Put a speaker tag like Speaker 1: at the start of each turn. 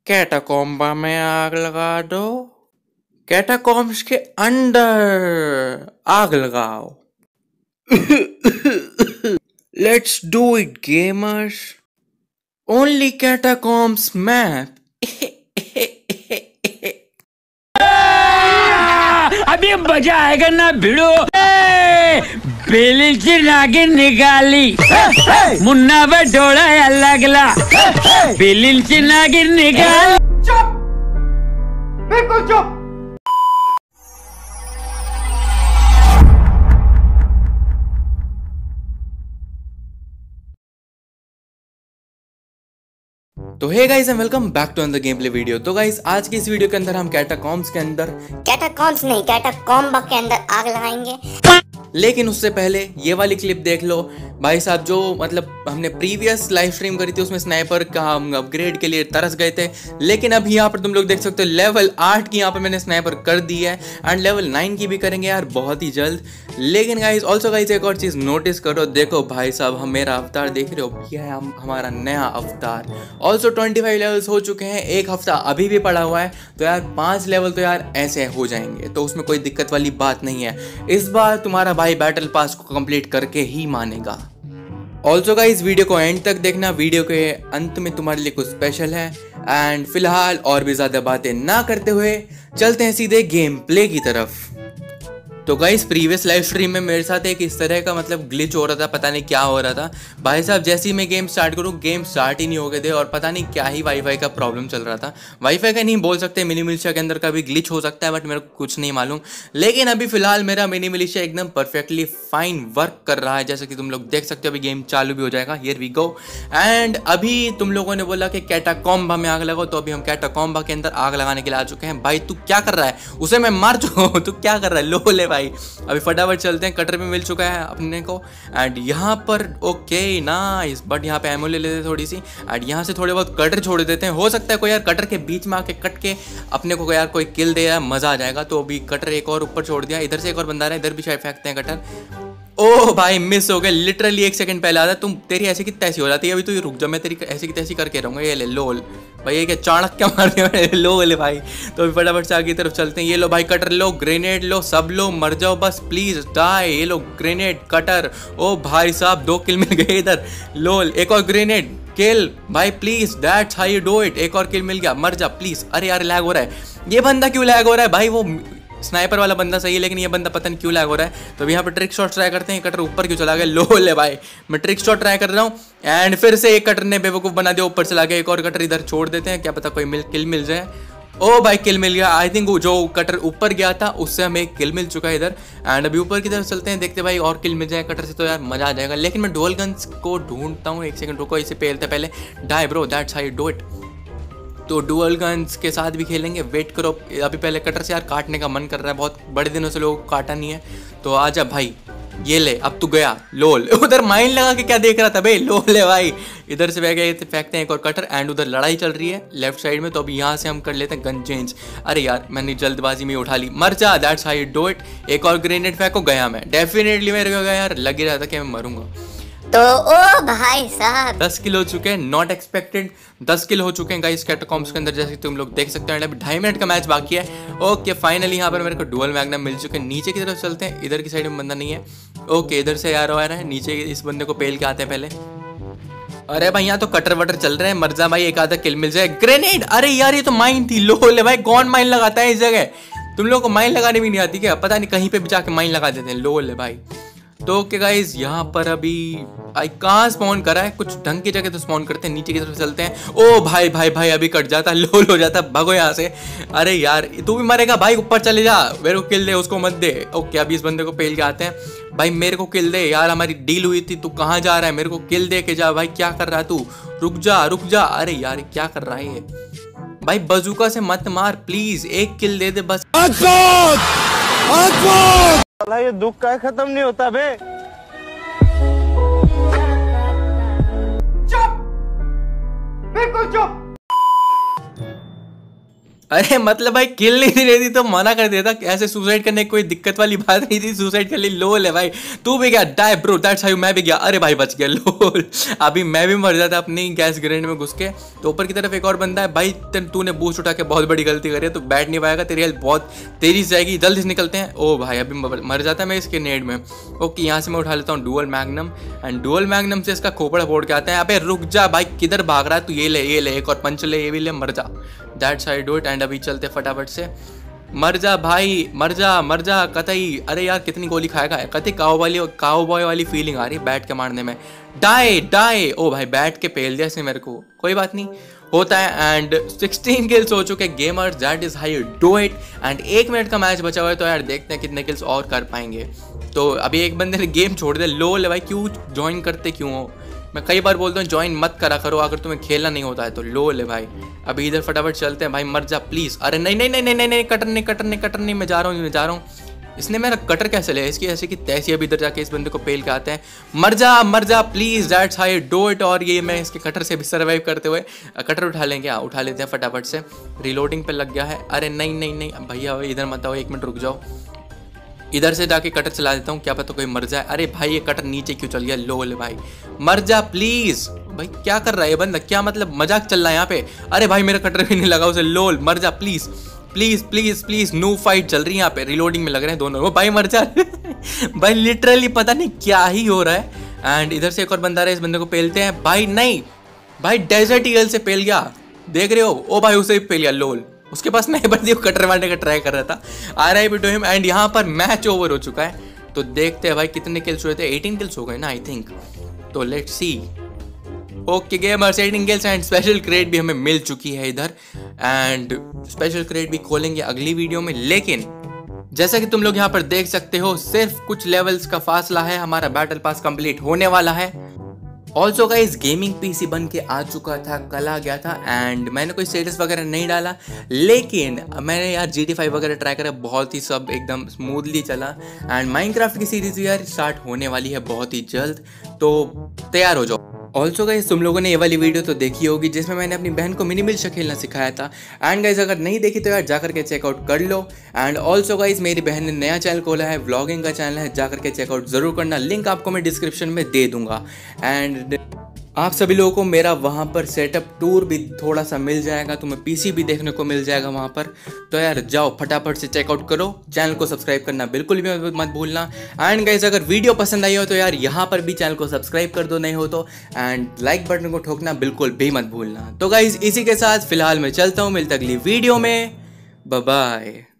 Speaker 1: कैटाकोम्बा में आग लगा दो। कैटाकॉम्ब्स के अंदर आग लगाओ। Let's do it gamers. Only catacombs map.
Speaker 2: अभी मजा आएगा ना भिड़ो। बेलिंची नागिन निकाली, मुन्ना बटोड़ा अलगला। बेलिंची नागिन निकाली।
Speaker 3: चुप, बिल्कुल चुप।
Speaker 1: तो hey guys and welcome back to another gameplay video. तो गाइस आज की इस वीडियो के अंदर हम कैटाकॉम्ब्स के अंदर
Speaker 4: नहीं कैटाकॉम्ब के अंदर आग लगाएंगे।
Speaker 1: लेकिन उससे पहले ये वाली क्लिप देख लो भाई साहब। जो मतलब हमने प्रीवियस लाइव स्ट्रीम करी थी उसमें स्नाइपर का हम अपग्रेड के लिए तरस गए थे, लेकिन अब यहाँ पर तुम लोग देख सकते हो लेवल 8 की यहाँ पर मैंने स्नाइपर कर दी है एंड लेवल 9 की भी करेंगे यार बहुत ही जल्द। लेकिन गाइस ऑल्सो गाइस एक और चीज़ नोटिस करो, देखो भाई साहब हम मेरा अवतार देख रहे हो, यह है हमारा नया अवतार। ऑल्सो 25 लेवल्स हो चुके हैं, एक हफ्ता अभी भी पड़ा हुआ है, तो यार 5 लेवल तो यार ऐसे हो जाएंगे, तो उसमें कोई दिक्कत वाली बात नहीं है। इस बार तुम्हारा भाई बैटल पास को कंप्लीट करके ही मानेगा। ऑल्सो गाइस वीडियो को एंड तक देखना, वीडियो के अंत में तुम्हारे लिए कुछ स्पेशल है। एंड फिलहाल और भी ज्यादा बातें ना करते हुए चलते हैं सीधे गेम प्ले की तरफ। तो गाइस प्रीवियस लाइव स्ट्रीम में मेरे साथ एक इस तरह का मतलब ग्लिच हो रहा था, पता नहीं क्या हो रहा था भाई साहब। जैसे ही मैं गेम स्टार्ट करूँ गेम स्टार्ट ही नहीं हो गए थे और पता नहीं क्या ही वाईफाई का प्रॉब्लम चल रहा था। वाईफाई का नहीं बोल सकते, मिनी मिलिशिया के अंदर का भी ग्लिच हो सकता है, बट मेरे को कुछ नहीं मालूम। लेकिन अभी फिलहाल मेरा मिनी मिलिशिया एकदम परफेक्टली फाइन वर्क कर रहा है, जैसे कि तुम लोग देख सकते हो। अभी गेम चालू भी हो जाएगा, हियर वी गो। एंड अभी तुम लोगों ने बोला कि कैटाकॉम्बा में आग लगाओ, तो अभी हम कैटाकॉम्बा के अंदर आग लगाने के लिए आ चुके हैं। भाई तू क्या कर रहा है, उसे मैं मार चुका हूँ, तू क्या कर रहा है, लो ले भाई। अभी फटाफट चलते हैं, कटर भी मिल चुका है अपने को। एंड यहाँ पर ओके नाइस, बट यहाँ पे एमओ ले लेते हैं थोड़ी सी। एंड यहाँ से थोड़े बहुत कटर छोड़ देते हैं, हो सकता है कोई यार कटर के बीच में आके कट के अपने को यार कोई किल दे, यार मजा आ जाएगा। तो अभी कटर एक और ऊपर छोड़ दिया, इधर से एक और बंदा रहा है, इधर भी शायद फेंकते हैं कटर। ओह भाई मिस हो गए, लिटरली 1 सेकंड पहले आता। तुम तेरी ऐसी की तैसी हो जाती है, अभी तो ये रुक जा, मैं तेरी ऐसी की तैसी करके रहूँगा। ये ले लोल भाई, ये क्या चाणक क्या मार दिया लो ले भाई। तो अभी फटाफट से आगे की तरफ चलते हैं। ये लो भाई कटर लो, ग्रेनेड लो, सब लो, मर जाओ बस प्लीज डाई। ये लो ग्रेनेड कटर, ओ भाई साहब 2 किल मिल गए इधर। लोल एक और ग्रेनेड किल भाई please, that's how you do it. एक और किल मिल गया, मर जा प्लीज। अरे यार लैग हो रहा है, ये बंदा क्यों लैग हो रहा है भाई। वो स्नाइपर वाला बंदा सही है, लेकिन ये बंदा पता नहीं क्यों लैग हो रहा है। तो अब यहाँ पर ट्रिक शॉट ट्राई करते हैं। कटर ऊपर क्यों चला गया, लो ले भाई। मैं ट्रिक शॉट ट्राई कर रहा हूँ एंड फिर से एक कटर ने बेवकूफ़ बना दिया, ऊपर चला गया। एक और कटर इधर छोड़ देते हैं, क्या पता कोई किल मिल जाए। ओ भाई किल मिल गया। आई थिंक जो कटर ऊपर गया था उससे हमें एक किल मिल चुका है इधर। एंड अभी ऊपर की तरफ चलते हैं, देखते भाई और किल मिल जाए कटर से तो यार मजा आ जाएगा। लेकिन मैं डुअल गन्स को ढूंढता हूँ, 1 सेकंड रुको, इसे पेलते पहले die bro, that's how you do it. तो डुअल गन्स के साथ भी खेलेंगे, वेट करो। अभी पहले कटर से यार काटने का मन कर रहा है, बहुत बड़े दिनों से लोग काटा नहीं है। तो आजा भाई, ये ले अब तू गया लोल। उधर माइन लगा के क्या देख रहा था भाई, लो ले भाई। इधर से फेंकते हैं एक और कटर एंड उधर लड़ाई चल रही है लेफ्ट साइड में। तो अभी यहाँ से हम कर लेते हैं गन चेंज। अरे यार मैंने जल्दबाजी में उठा ली, मर जा, that's how you do it. एक और ग्रेनेड फेंको, गया मैं। डेफिनेटली मेरे को यार लग ही रहा था कि मैं मरूंगा।
Speaker 4: तो ओ भाई साहब
Speaker 1: 10 किल हो चुके हैं, नॉट एक्सपेक्टेड 10 किल हो चुके हैं गाइस कैटाकॉम्ब्स के अंदर, जैसे कि तुम लोग देख सकते हैं। अभी 2.5 मिनट का मैच बाकी है। ओके फाइनली यहाँ पर मेरे को डुअल मैग्नम मिल चुके हैं। नीचे की तरफ चलते हैं, इधर की साइड में बंदा नहीं है। ओके इधर से यार आ रहा है, नीचे इस बंदे को पेल के आते हैं पहले। अरे भाई यहाँ तो कटर वटर चल रहे हैं, मर जा भाई, एक आधा किल मिल जाए। ग्रेनेड, अरे यार ये तो माइन थी, लो ले भाई। कौन माइन लगाता है इस जगह, तुम लोगों को माइन लगाने भी नहीं आती क्या, पता नहीं कहीं पे भी जाके माइन लगा देते हैं, लो ले भाई। तो ओके गाइज यहाँ पर अभी आई कहाँ स्पॉन करा है, कुछ ढंग की जगह तो स्पॉन करते हैं। नीचे की तरफ चलते हैं। ओ भाई भाई भाई अभी कट जाता, लोल हो जाता, भागो यहाँ से। अरे यार तू भी मरेगा भाई, ऊपर चले जा, मेरे को किल दे, उसको मत दे। ओके अभी इस बंदे को पेल के आते हैं। भाई मेरे को किल दे यार, हमारी डील हुई थी, तू कहाँ जा रहा है, मेरे को किल दे के जा भाई। क्या कर रहा है तू, रुक जा रुक जा। अरे यार क्या कर रहा है ये भाई, बजूका से मत मार प्लीज, एक किल दे दे बस।
Speaker 3: ये दुख का खत्म नहीं होता बे। चुप, बिल्कुल चुप।
Speaker 1: अरे मतलब भाई किल नहीं दे रही तो मना कर देता, ऐसे सुसाइड करने की कोई दिक्कत वाली बात नहीं थी, सुसाइड कर ली, लोल है भाई। तू भी गया, डाई ब्रो, दैट्स हाउ, मैं भी गया, अरे भाई बच गया, लोल। अभी मैं भी मर जाता अपनी गैस ग्रेनेड में घुस के। तो ऊपर की तरफ एक और बंदा है भाई, तूने बूस्ट उठा के बहुत बड़ी गलती करी है, तो बैठ नहीं पाएगा, तेरी हेल्थ बहुत तेजी से जाएगी, जल्दी से निकलते हैं। ओ भाई अभी मर जाता है मैं इसके नेड में। ओके यहाँ से मैं उठा लेता हूँ dual magnum, and dual magnum से इसका खोपड़ा फोड़ के आता है। अबे रुक जा भाई, किधर भाग रहा है तू, ये ले एक और पंच ले, ये भी ले, मर जा, that's how do it. And अभी चलते फटाफट से, मर जा भाई, मर जा कतई। अरे यार कितनी गोली खाएगा, कतई काउबॉय वाली फीलिंग आ रही है बैठ के मारने में। डाई ओ भाई बैठ के पेल दिया इसने मेरे को, कोई बात नहीं होता है। एंड 16 किल्स हो चुके gamers, that is how you do it. And 1 minute का मैच बचा हुआ है, तो यार देखते हैं कितने किल्स और कर पाएंगे। तो अभी एक बंदे ने गेम छोड़ दिया, लोल भाई क्यों ज्वाइन करते क्यों हो, मैं कई बार बोलता हूँ ज्वाइन मत करा करो अगर तुम्हें खेलना नहीं होता है तो, लोल है भाई। अभी इधर फटाफट चलते हैं भाई, मर जा प्लीज। अरे नहीं कटर नहीं, मैं जा रहा हूँ। इसने मेरा कटर कैसे लिया, इसकी ऐसे कि तैसी। अभी इधर जाके इस बंदे को पेल के आते हैं, मर जा please, that's how you do it. और ये मैं इसके कटर से भी सर्वाइव करते हुए कटर उठा लेंगे, उठा लेते हैं फटाफट से। रिलोडिंग पे लग गया है, अरे नहीं भैया इधर मत आओ, 1 मिनट रुक जाओ, इधर से जाके कटर चला देता हूँ, क्या पता कोई मर जाए। अरे भाई ये कटर नीचे क्यों चल गया, लोल भाई, मर जा प्लीज। भाई क्या कर रहा है ये बंदा, क्या मतलब मजाक चल रहा है यहाँ पे। अरे भाई मेरा कटर भी नहीं लगा उसे, लोल मर जा प्लीज प्लीज। नो फाइट चल रही है यहाँ पे, रिलोडिंग में लग रहे हैं दोनों। वो भाई मर जा भाई लिटरली पता नहीं क्या ही हो रहा है। एंड इधर से एक और बंदा रहा है, इस बंदे को पेलते हैं। भाई नहीं भाई, डेजर्ट ईगल से पेल गया, देख रहे हो। ओ भाई उसे भी पेल गया, लोल। उसके पास नहीं बंदी को कटर मारने का ट्राई कर रहा था, RIP टू हिम। एंड यहाँ पर मैच ओवर हो चुका है, तो देखते हैं भाई कितने किल्स हुए थे। 18 किल्स हो गए ना आई थिंक, तो let's see. Okay gamers, 18 kills and special cred भी हमें मिल चुकी है इधर। एंड स्पेशल क्रेड भी खोलेंगे अगली वीडियो में, लेकिन जैसा कि तुम लोग यहाँ पर देख सकते हो सिर्फ कुछ लेवल्स का फासला है, हमारा बैटल पास कंप्लीट होने वाला है। ऑल्सो गाइस गेमिंग PC बन के आ चुका था, कल आ गया था। एंड मैंने कोई स्टेटस वगैरह नहीं डाला, लेकिन मैंने यार GT5 वगैरह ट्राई करा, बहुत ही सब एकदम स्मूथली चला। एंड माइनक्राफ्ट की सीरीज यार स्टार्ट होने वाली है बहुत ही जल्द, तो तैयार हो जाओ। ऑल्सो गाइस तुम लोगों ने ये वाली वीडियो तो देखी होगी जिसमें मैंने अपनी बहन को मिनी मिल्शिया खेलना सिखाया था। एंड गाइस अगर नहीं देखी तो यार जाकर के चेकआउट कर लो। एंड ऑल्सो गाइस मेरी बहन ने नया चैनल खोला है, व्लॉगिंग का चैनल है, जाकर के चेकआउट जरूर करना, लिंक आपको मैं डिस्क्रिप्शन में दे दूंगा। एंड आप सभी लोगों को मेरा वहाँ पर सेटअप टूर भी थोड़ा सा मिल जाएगा, तुम्हें PC भी देखने को मिल जाएगा वहाँ पर। तो यार जाओ फटाफट से चेकआउट करो, चैनल को सब्सक्राइब करना बिल्कुल भी मत भूलना। एंड गाइस अगर वीडियो पसंद आई हो तो यार यहाँ पर भी चैनल को सब्सक्राइब कर दो नहीं हो तो, एंड लाइक बटन को ठोकना बिल्कुल भी मत भूलना। तो गाइस इसी के साथ फिलहाल मैं चलता हूँ, मिलता अगली वीडियो में, बाय बाय।